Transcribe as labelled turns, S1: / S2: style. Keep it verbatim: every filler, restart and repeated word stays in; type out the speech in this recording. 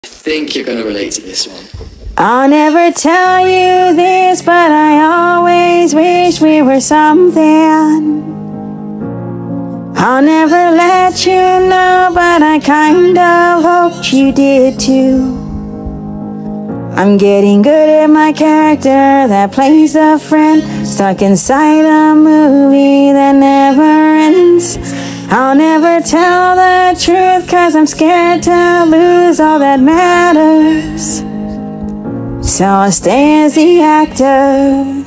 S1: I think you're gonna relate to this one.
S2: I'll never tell you this, but I always wish we were something. I'll never let you know, but I kinda hoped you did too. I'm getting good at my character that plays a friend, stuck inside a movie that never ends. I'll never tell the truth, cause I'm scared to lose all that matters. So I'll stay as the actor.